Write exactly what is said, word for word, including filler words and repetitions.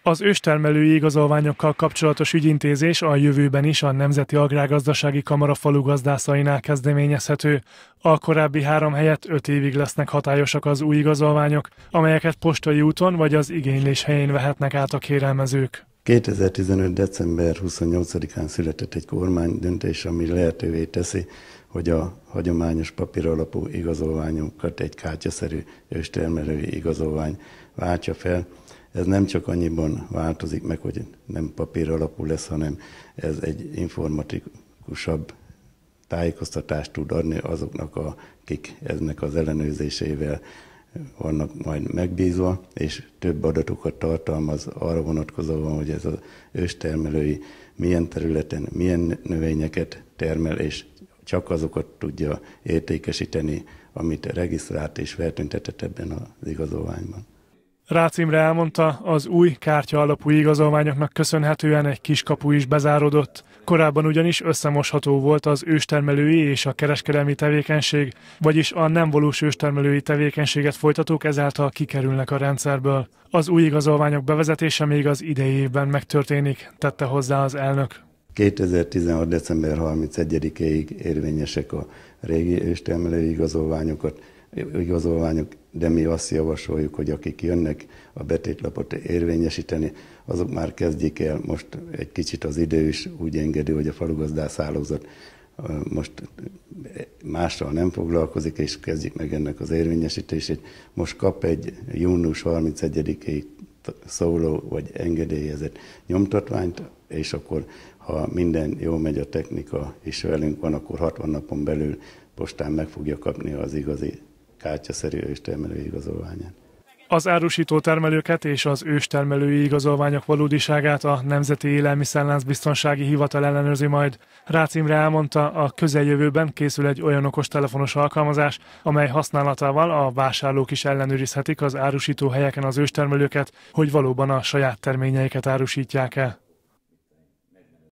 Az őstermelői igazolványokkal kapcsolatos ügyintézés a jövőben is a Nemzeti Agrárgazdasági Kamara falugazdászainnál kezdeményezhető. A korábbi három helyett öt évig lesznek hatályosak az új igazolványok, amelyeket postai úton vagy az igénylés helyén vehetnek át a kérelmezők. kétezer-tizenöt. december huszonnyolcadikán született egy kormánydöntés, ami lehetővé teszi, hogy a hagyományos papíralapú igazolványokat egy kártyaszerű őstermelői igazolvány váltja fel. Ez nem csak annyiban változik meg, hogy nem papír alapú lesz, hanem ez egy informatikusabb tájékoztatást tud adni azoknak, akik ennek az ellenőrzésével vannak majd megbízva, és több adatokat tartalmaz arra vonatkozóan, hogy ez az őstermelői milyen területen, milyen növényeket termel, és csak azokat tudja értékesíteni, amit regisztrált és feltüntetett ebben az igazolványban. Rácz Imre elmondta, az új kártya alapú igazolványoknak köszönhetően egy kiskapu is bezárodott. Korábban ugyanis összemosható volt az őstermelői és a kereskedelmi tevékenység, vagyis a nem valós őstermelői tevékenységet folytatók ezáltal kikerülnek a rendszerből. Az új igazolványok bevezetése még az idei évben megtörténik, tette hozzá az elnök. kétezer-tizenhat. december harmincegyedikéig érvényesek a régi őstermelői igazolványokat, igazolványok, de mi azt javasoljuk, hogy akik jönnek a betétlapot érvényesíteni, azok már kezdjék el, most egy kicsit az idő is úgy engedi, hogy a falugazdász hálózat most mással nem foglalkozik, és kezdjük meg ennek az érvényesítését. Most kap egy június harmincegyedikéig szóló vagy engedélyezett nyomtatványt, és akkor, ha minden jól megy, a technika is velünk van, akkor hatvan napon belül postán meg fogja kapni az igazi kártyaszerű őstermelői igazolványát. Az árusító termelőket és az őstermelői igazolványok valódiságát a Nemzeti Élelmiszerláncbiztonsági Hivatal ellenőrzi majd. Rácz Imre elmondta, a közeljövőben készül egy olyan okostelefonos alkalmazás, amely használatával a vásárlók is ellenőrizhetik az árusító helyeken az őstermelőket, hogy valóban a saját terményeiket árusítják-e.